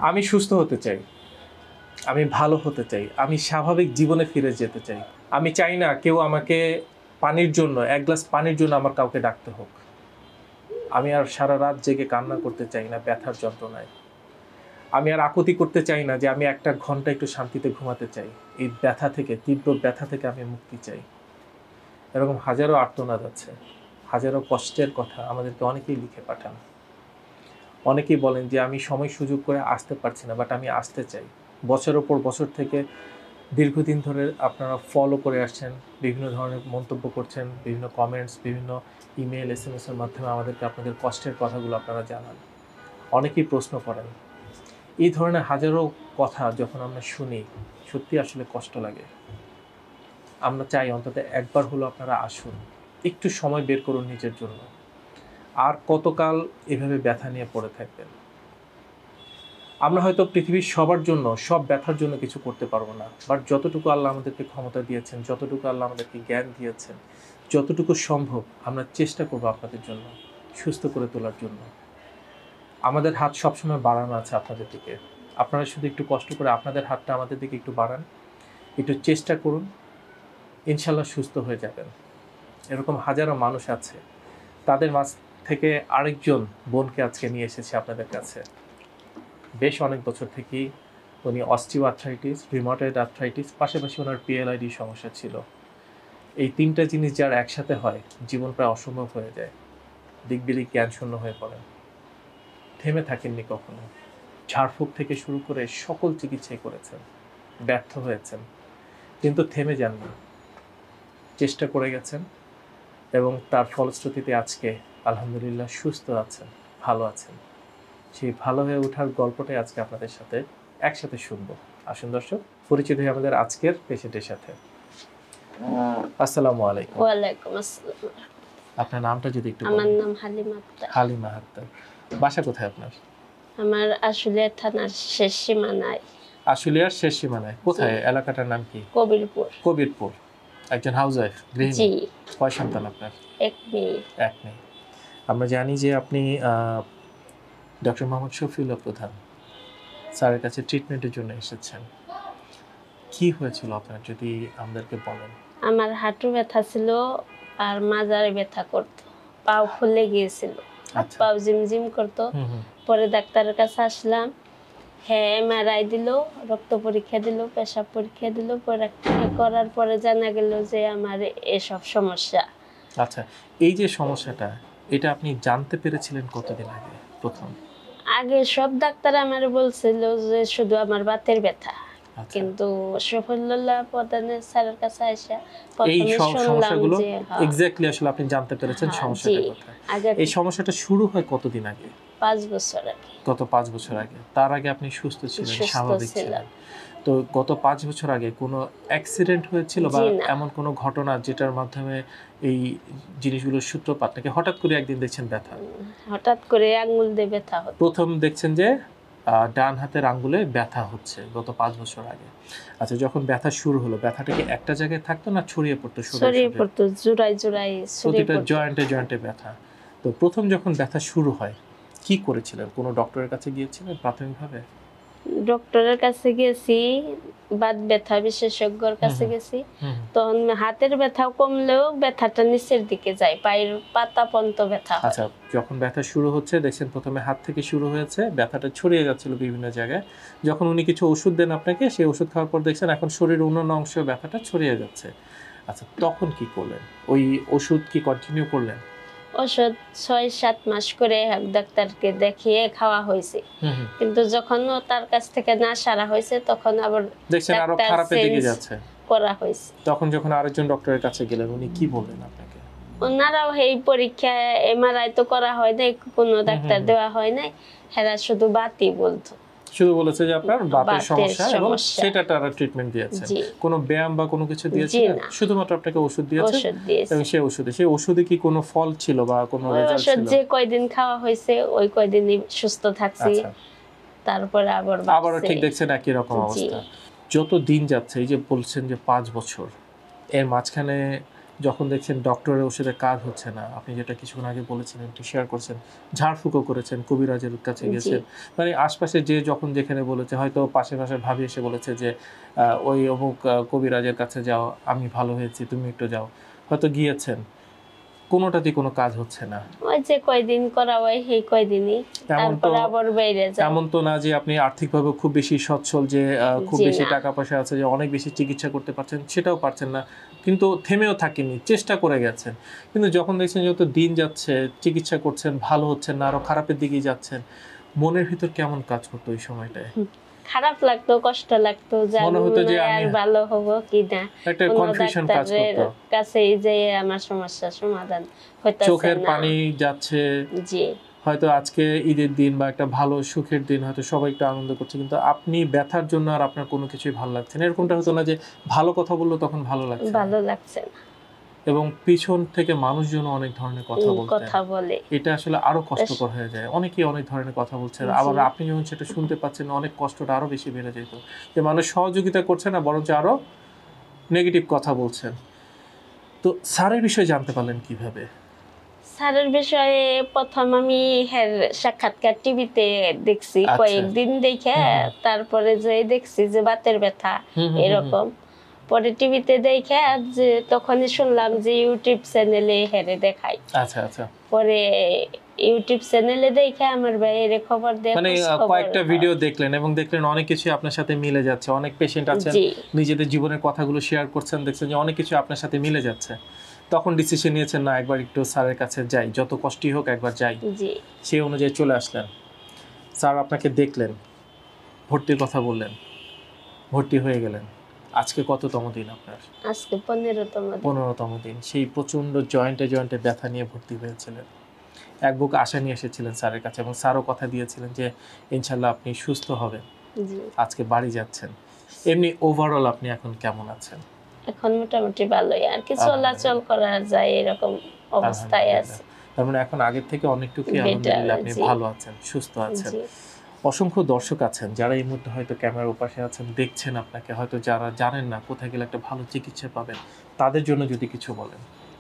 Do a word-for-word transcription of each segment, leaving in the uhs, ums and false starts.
আমি সুস্থ হতে চাই, আমি ভালো হতে চাই, আমি স্বাভাবিক জীবনে ফিরে যেতে চাই। আমি চাই না কেউ আমাকে পানির জন্য, এক গ্লাস পানির জন্য আমার কাউকে ডাকতে হোক। আমি আর সারা রাত জেগে কান্না করতে চাই না ব্যথার যন্ত্রণায়। আমি আর আকুতি করতে চাই না যে আমি একটা ঘন্টা একটু শান্তিতে ঘুমাতে চাই। এই ব্যথা থেকে, তীব্র ব্যথা থেকে আমি মুক্তি চাই। এরকম হাজারো আর্তনাদ আছে, হাজারো কষ্টের কথা আমাদেরকে অনেকেই লিখে পাঠান। অনেকেই বলেন যে আমি সময় সুযোগ করে আসতে পারছি না, বাট আমি আসতে চাই। বছরের পর বছর থেকে দীর্ঘদিন ধরে আপনারা ফলো করে আসছেন, বিভিন্ন ধরনের মন্তব্য করছেন, বিভিন্ন কমেন্টস, বিভিন্ন ইমেল, এস এম এসের মাধ্যমে আমাদেরকে আপনাদের কষ্টের কথাগুলো আপনারা জানান। অনেকেই প্রশ্ন করেন। এই ধরনের হাজারো কথা যখন আমরা শুনি, সত্যি আসলে কষ্ট লাগে। আমরা চাই অন্তত একবার হলো আপনারা আসুন, একটু সময় বের করুন নিজের জন্য। আর কতকাল এভাবে ব্যথা নিয়ে পড়ে থাকবেন? আমরা হয়তো পৃথিবীর সবার জন্য, সব ব্যথার জন্য কিছু করতে পারবো না, বাট যতটুকু আল্লাহ আমাদেরকে ক্ষমতা দিয়েছেন, যতটুকু আল্লাহ আমাদেরকে জ্ঞান দিয়েছেন, যতটুকু সম্ভব আমরা চেষ্টা করবো আপনাদের জন্য সুস্থ করে তোলার জন্য। আমাদের হাত সবসময় বাড়ানো আছে আপনাদের দিকে। আপনারা শুধু একটু কষ্ট করে আপনাদের হাতটা আমাদের দিকে একটু বাড়ান, একটু চেষ্টা করুন, ইনশাল্লাহ সুস্থ হয়ে যাবেন। এরকম হাজারো মানুষ আছে, তাদের মাঝ থেকে আরেকজন বোনকে আজকে নিয়ে এসেছে আপনাদের কাছে। বেশ অনেক বছর থেকেই উনি অস্টিও আর্থ্রাইটিস, রিউমাটয়েড আর্থ্রাইটিস, পাশাপাশি ওনার পিএলআইডি সমস্যা ছিল। এই তিনটা জিনিস যার একসাথে হয়, জীবন প্রায় অসম্ভব হয়ে যায়। দিকবিদিক জ্ঞান শূন্য হয়ে পড়েন। থেমে থাকেননি কখনো। ঝাড়ফুঁক থেকে শুরু করে সকল চিকিৎসাই করেছেন, ব্যর্থ হয়েছেন, কিন্তু থেমে যাননি, চেষ্টা করে গেছেন এবং তার ফলশ্রুতিতে আজকে আলহামদুলিল্লাহ সুস্থ আছেন, ভালো আছেন। সেই ভালো হয়ে ওঠার গল্পটাই আজকে আপনাদের সাথে একসাথে শুনবো। আসুন দর্শক, পরিচিত হয়ে আমাদের আজকের পেশেন্টের সাথে। আসসালামু আলাইকুম। ওয়ালাইকুম আসসালাম। আপনার নামটা যদি একটু বলেন। আমার নাম হালিমা আক্তার। হালিমা আক্তার। বাসা কোথায় আপনার? আমার আশুলিয়া থানার শেষ সীমানায়। আশুলিয়ার শেষ সীমানায় কোথায়? এলাকাটার নাম কি? কবিরপুর। কবিরপুর। একজন হাউসওয়াইফ, গৃহিণী। জি। কয় সন্তান আপনার? এক মেয়ে। এক মেয়ে। আমরা জানি যে আপনি ডক্টর মোহাম্মদ শফিউল্লাহ প্রধান স্যারের কাছে ট্রিটমেন্টের জন্য এসেছেন। কি হয়েছিল আপনার যদি আমাদেরকে বলেন? আমার হাঁটু ব্যথা ছিল আর মাজারে ব্যথা করত, পাও ফুলে গিয়েছিল, পাও জিমজিম করত। পরে ডাক্তারের কাছে আসলাম, হ্যাঁ এমআরআই দিল, রক্ত পরীক্ষা দিল, পেশাব পরীক্ষা দিল। পরীক্ষা করার পরে জানা গেল যে আমার এসব সমস্যা। আচ্ছা, এই যে সমস্যাটা, এটা আপনি জানতে পেরেছিলেন কতদিন আগে প্রথম? আগে সব ডাক্তার আমার বলছিল যে শুধু আমার বাতের ব্যথা, কিন্তু শফিউল্লাহ প্রধানের স্যারের কাছে আইসা এই প্রথমে শুনলাম সমস্যাগুলো যে এক্স্যাক্টলি আসলে আপনি জানতে পেরেছেন সমস্যাটার কথা। এই সমস্যাটা শুরু হয় কতদিন আগে? পাঁচ বছর আগে। গত পাঁচ বছর আগে। তার আগে আপনি সুস্থ ছিলেন, স্বাভাবিক ছিলেন। তো গত পাঁচ বছর আগে কোনো অ্যাক্সিডেন্ট হয়েছিল বা এমন কোনো ঘটনা যেটার মাধ্যমে এই জিনিসগুলোর সূত্রপাত, নাকি হঠাৎ করে একদিন দেখছেন ব্যথা? হঠাৎ করে আঙ্গুল দিয়ে ব্যথা হচ্ছে। প্রথম দেখছেন যে ডান হাতের আঙ্গুলে ব্যথা হচ্ছে গত পাঁচ বছর আগে। আচ্ছা, যখন ব্যথা শুরু হলো, ব্যথাটা কি একটা জায়গায় থাকতো না ছড়িয়ে পড়তো? ছড়িয়ে পড়তো, জোড়ায় জোড়ায় প্রতিটা জয়েন্টে জয়েন্টে ব্যথা। তো প্রথম যখন ব্যথা শুরু হয় কি করেছিলেন? কোনো ডক্টরের কাছে গিয়েছিলেন প্রাথমিকভাবে? ডক্টরের কাছে গেছি, বাত ব্যথা বিশেষজ্ঞর কাছে গেছি। তখন হাতের ব্যথা কমলেও ব্যথাটা নিচের দিকে যায়, পায়ের পাতা পর্যন্ত ব্যথা। আচ্ছা, যখন ব্যথা শুরু হচ্ছে দেখছেন প্রথমে হাত থেকে শুরু হয়েছে, ব্যথাটা ছড়িয়ে যাচ্ছিল বিভিন্ন জায়গায়। যখন উনি কিছু ওষুধ দেন আপনাকে, সেই ওষুধ খাওয়ার পর দেখছেন এখন শরীরের অন্যান্য অংশে ব্যথাটা ছড়িয়ে যাচ্ছে। আচ্ছা, তখন কি করলেন? ওই ওষুধ কি কন্টিনিউ করলেন? ওষুধ ছয় সাত মাস করে ডাক্তারকে দেখিয়ে খাওয়া হয়েছে, কিন্তু যখন তার কাছ থেকে না সারা হয়েছে তখন আবার দেখছেন আরো খারাপের দিকে যাচ্ছে করা হয়েছে। তখন যখন আরেকজন ডক্টরের কাছে গেলেন, উনি কি বললেন আপনাকে? ওনারাও এই পরীক্ষা এমআরআই তো করা হয় নাই, কোনো ডাক্তার দেওয়া হয় নাই, হেরা শুধু বাতই বলতো। শুধু বলেছে যে আপনার বাতের সমস্যা এবং সেটা তারা ট্রিটমেন্ট দিয়েছে। কোনো ব্যায়াম বা কোনো কিছু দিয়েছে না, শুধুমাত্র আপনাকে ওষুধ দিয়েছে। এবং সেই ওষুধে সেই ওষুধে কি কোনো ফল ছিল বা কোনো রেজাল্ট ছিল? যে কয়দিন খাওয়া হয়েছে ওই কয়দিনই সুস্থ থাকছি, তারপরে আবার আবারও ঠিক দেখছেন একই রকম অবস্থা। যত দিন যাচ্ছে, এই যে বলছেন যে পাঁচ বছর, এর মাঝখানে যখন দেখছেন ডক্টরের ওষুধে কাজ হচ্ছে না, আপনি যেটা কিছুক্ষণ আগে বলেছিলেন একটু শেয়ার করছেন, ঝাড়ফুঁকো করেছেন, কবিরাজের কাছে গেছেন, মানে আশপাশে যে যখন যেখানে বলেছে, হয়তো পাশে পাশে ভাবি এসে বলেছে যে ওই অমুক কবিরাজের কাছে যাও, আমি ভালো হয়েছি, তুমি একটু যাও, হয়তো গিয়েছেন, কোনোটাতেই কোনো কাজ হচ্ছে না। ওই যে কয়দিন করা হয় সেই কয়দিনই, তারপর আবার বাইরে যায়। এমন তো না যে আপনি আর্থিকভাবে খুব বেশি সচ্ছল, যে খুব বেশি টাকা পয়সা আছে, যে অনেক বেশি চিকিৎসা করতে পারছেন, সেটাও পারছেন না, কিন্তু থেমেও থাকেনি, চেষ্টা করে গেছেন। কিন্তু যখন দেখছেন যত দিন যাচ্ছে, চিকিৎসা করছেন, ভালো হচ্ছেন না, আরো খারাপের দিকেই যাচ্ছেন, মনের ভিতর কেমন কাজ করতো ওই সময়টায়? খারাপ লাগতো, কষ্ট লাগতো, মনে হতো যে আর ভালো হব কি না, একটা কনফিউশন কাজ করতো, কাছেই যে আমার সমস্যা সমাধান হইতাছে না, চোখের পানি যাচ্ছে। জি, হয়তো আজকে ঈদের দিন বা একটা ভালো সুখের দিন, হয়তো সবাই একটু আনন্দ করছে, কিন্তু আপনি ব্যথার জন্য আর আপনার কোনো কিছুই ভালো লাগছে না। এরকমটা হতো না যে ভালো কথা বললো তখন ভালো লাগছে, ভালো লাগছে না, এবং পিছন থেকে মানুষজন অনেক ধরনের কথা কথা বলে, এটা আসলে আরো কষ্টকর হয়ে যায়। অনেকেই অনেক ধরনের কথা বলছে, আবার আপনি যখন সেটা শুনতে পাচ্ছেন, অনেক কষ্টটা আরো বেশি বেড়ে যেত, যে মানুষ সহযোগিতা করছে না, বরঞ্চ আরো নেগেটিভ কথা বলছেন। তো স্যারের বিষয়ে জানতে পারলেন কিভাবে? স্যারের বিষয়ে প্রথম আমি হের সাক্ষাৎকার টিভিতে দেখছি, কয়েকদিন দেখে তারপরে যে দেখছি যে বাতের ব্যথা এরকম, পরে টিভিতে দেখে যে তখনই শুনলাম যে ইউটিউব চ্যানেলে হেরে দেখাই। আচ্ছা আচ্ছা। পরে ইউটিউব চ্যানেলে দেখে আমার ভাইয়ের খবর দেয়, মানে কয়েকটা ভিডিও দেখলেন এবং দেখলেন অনেক কিছু আপনার সাথে মিলে যাচ্ছে, অনেক পেশেন্ট আছেন নিজেদের জীবনের কথাগুলো শেয়ার করছেন, দেখছেন যে অনেক কিছু আপনার সাথে মিলে যাচ্ছে, তখন ডিসিশন নিয়েছেন না একবার একটু স্যারের কাছে যাই, যত কষ্টই হোক একবার যাই। সেই অনুযায়ী চলে আসলেন, স্যার আপনাকে দেখলেন, ভর্তির কথা বললেন, ভর্তি হয়ে গেলেন। আজকে কততম দিন আপনার? আজকে পনেরোতম দিন। পনেরোতম দিন। সেই প্রচন্ড জয়েন্টে জয়েন্টে ব্যথা নিয়ে ভর্তি হয়েছিলেন, এক বুক আশা নিয়ে এসেছিলেন স্যারের কাছে, এবং স্যারও কথা দিয়েছিলেন যে ইনশাল্লাহ আপনি সুস্থ হবেন। আজকে বাড়ি যাচ্ছেন। এমনি ওভারঅল আপনি এখন কেমন আছেন? এখন মোটামুটি ভালোই, আর কি চলাচল করা যায় এরকম অবস্থায় আছে। তার মানে এখন আগের থেকে অনেকটুকুই আলহামদুলিল্লাহ আপনি ভালো আছেন, সুস্থ আছেন। অসংখ্য দর্শক আছেন যারা এই মুহূর্তে হয়তো ক্যামেরার ওপাশে আছেন, দেখছেন আপনাকে, হয়তো যারা জানেন না কোথায় গেলে একটা ভালো চিকিৎসা পাবেন, তাদের জন্য যদি কিছু বলেন।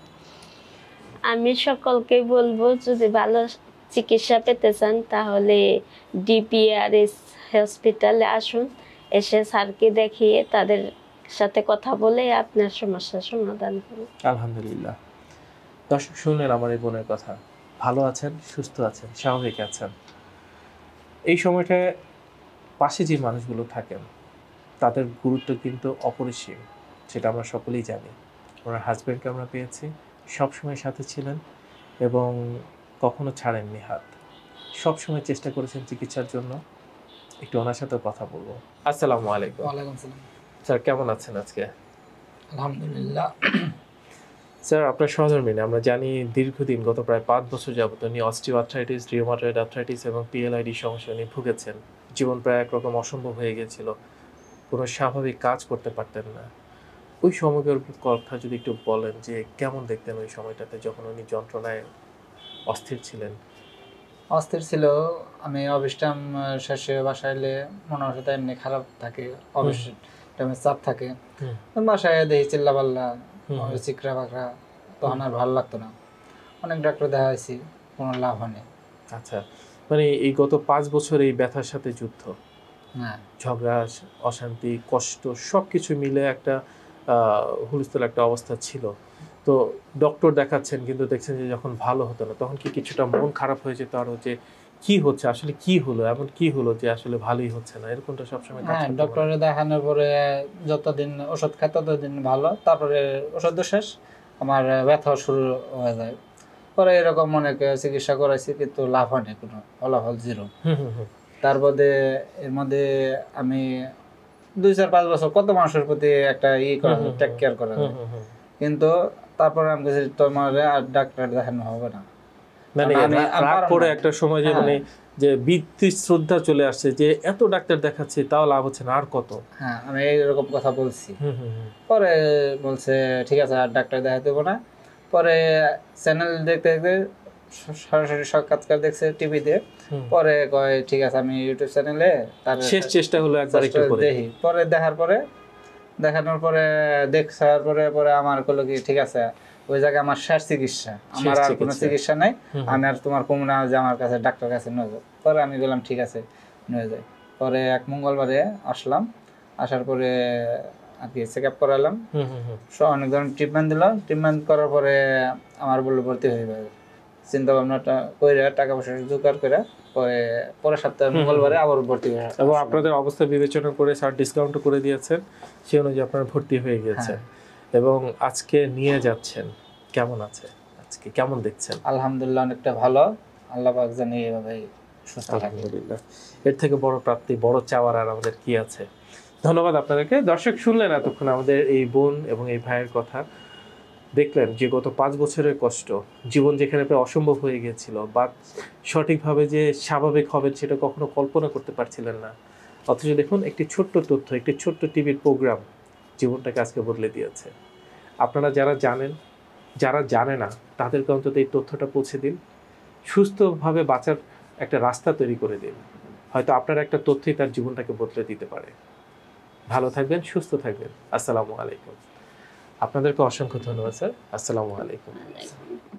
আমি সকলকে বলবো, যদি ভালো চিকিৎসা পেতে চান তাহলে ডিপিআরএস হসপিটালে আসুন, এসে স্যারকে দেখিয়ে তাদের সাথে কথা বলে আপনার সমস্যার সমাধান করুন। আলহামদুলিল্লাহ। দর্শক শুনলেন আমার এই বোনের কথা, ভালো আছেন, সুস্থ আছেন, স্বাভাবিক আছেন। এই সময়টা পাশে যে মানুষগুলো থাকেন তাদের গুরুত্ব কিন্তু অপরিসীম, সেটা আমরা সকলেই জানি। ওনার হাজব্যান্ডকে আমরা পেয়েছি, সবসময় সাথে ছিলেন এবং কখনো ছাড়েননি হাত, সবসময় চেষ্টা করেছেন চিকিৎসার জন্য। একটু ওনার সাথে কথা বলবো। আসসালামু আলাইকুম। ওয়ালাইকুম আসসালাম। স্যার কেমন আছেন আজকে? আলহামদুলিল্লাহ। স্যার আপনার সহধর্মিণী আমরা জানি দীর্ঘদিন, গত প্রায় পাঁচ বছর যাবত উনি অস্টিওআর্থ্রাইটিস, রিউমাটয়েড আর্থ্রাইটিস এবং পিএলআইডি সমস্যা নিয়ে ভুগেছেন। জীবন প্রায় একরকম অসম্ভব হয়ে গিয়েছিল, কোনো স্বাভাবিক কাজ করতে পারতেন না। ওই সময়কার কথা যদি একটু বলেন যে কেমন দেখতেন ওই সময়টাতে যখন উনি যন্ত্রণায় অস্থির ছিলেন? অস্থির ছিল। আমি অফিস টাইম শেষে বাসায় এলে মনে হয় তো এমনি খারাপ থাকে, অফিস টাইমে চাপ থাকে, বাসায় দেখি চিল্লা পাল্লা, চিকরা বাকরা, তখন আর ভালো লাগতো না। অনেক ডাক্তার দেখাইছি, কোনো লাভ হয়নি। আচ্ছা, মানে এই গত পাঁচ বছর এই ব্যথার সাথে যুদ্ধ, হ্যাঁ, ঝগড়া, অশান্তি, কষ্ট সব কিছু মিলে একটা হুলস্থুল একটা অবস্থা ছিল। তো ডক্টর দেখাচ্ছেন কিন্তু দেখছেন যে যখন ভালো হতো না, তখন কি কিছুটা মন খারাপ হয়ে যেত আরো, যে কি হচ্ছে আসলে, কি হলো, এমন কি হলো যে আসলে ভালোই হচ্ছে না, এরকমটা সবসময়? হ্যাঁ, ডক্টরে দেখানোর পরে যতদিন ওষুধ খাই ততদিন ভালো, তারপরে ওষুধ শেষ আমার ব্যথা শুরু হয়ে যায়। পরে এরকম অনেক চিকিৎসা করাইছি কিন্তু লাভ হয়নি, কোনো ফলাফল জিরো। তারপরে এর মধ্যে আমি দুই চার পাঁচ বছর কত মানুষের প্রতি একটা ই করা যায়, টেক কেয়ার করা যায়, কিন্তু তারপরে আমি কাছে তোমার আর ডাক্তার দেখানো হবে না। মানে রাগ করে একটা সময় যে মানে যে বীতি শ্রদ্ধা চলে আসছে যে এত ডাক্তার দেখাচ্ছে তাও লাভ হচ্ছে না, আর কত। হ্যাঁ, আমি এইরকম কথা বলছি। পরে বলছে ঠিক আছে আর ডাক্তার দেখাতে দেবো না। পরে চ্যানেল দেখতে দেখতে সরাসরি সাক্ষাৎকার দেখছে টিভিতে, পরে কয় ঠিক আছে আমি ইউটিউব চ্যানেলে তার শেষ চেষ্টা হলো একবার একটু করে দেখি। পরে দেখার পরে দেখানোর পরে দেখার পরে পরে আমার কইলো কি ঠিক আছে ওই জায়গায় আমার শেষ চিকিৎসা, আমার আর কোনো চিকিৎসা নাই, আমি আর তোমার কমু না যে আমার কাছে ডাক্তার কাছে নিয়ে যাও। পরে আমি বললাম ঠিক আছে নিয়ে যাই। পরে এক মঙ্গলবারে আসলাম, আসার পরে আর কি চেক আপ করালাম, অনেক ধরনের ট্রিটমেন্ট দিল। ট্রিটমেন্ট করার পরে আমার বললো ভর্তি হয়ে যাবে। চিন্তা ভাবনাটা করে টাকা পয়সা জোগাড় করে পরে পরের সপ্তাহে মঙ্গলবারে আবার ভর্তি হয়ে, এবং আপনাদের অবস্থা বিবেচনা করে স্যার ডিসকাউন্ট করে দিয়েছেন, সেই অনুযায়ী আপনারা ভর্তি হয়ে গেছে এবং আজকে নিয়ে যাচ্ছেন। কেমন আছে আজকে, কেমন দেখছেন? আলহামদুলিল্লাহ অনেকটা ভালো, আল্লাহ পাক জানি এভাবে সুস্থ থাকে। আলহামদুলিল্লাহ, এর থেকে বড় প্রাপ্তি, বড় চাওয়ার আর আমাদের কি আছে। ধন্যবাদ আপনাদেরকে। দর্শক শুনলেন এতক্ষণ আমাদের এই বোন এবং এই ভাইয়ের কথা, দেখলেন যে গত পাঁচ বছরের কষ্ট, জীবন যেখানে প্রায় অসম্ভব হয়ে গিয়েছিল বা সঠিকভাবে যে স্বাভাবিক হবেন সেটা কখনো কল্পনা করতে পারছিলেন না, অথচ দেখুন একটি ছোট্ট তথ্য, একটি ছোট্ট টিভির প্রোগ্রাম জীবনটাকে আজকে বদলে দিয়েছে। আপনারা যারা জানেন, যারা জানে না তাদেরকে অন্তত এই তথ্যটা পৌঁছে দিন, সুস্থভাবে বাঁচার একটা রাস্তা তৈরি করে দিন। হয়তো আপনার একটা তথ্যই তার জীবনটাকে বদলে দিতে পারে। ভালো থাকবেন, সুস্থ থাকবেন। আসসালামু আলাইকুম। আপনাদেরকে অসংখ্য ধন্যবাদ স্যার। আসসালামু আলাইকুম।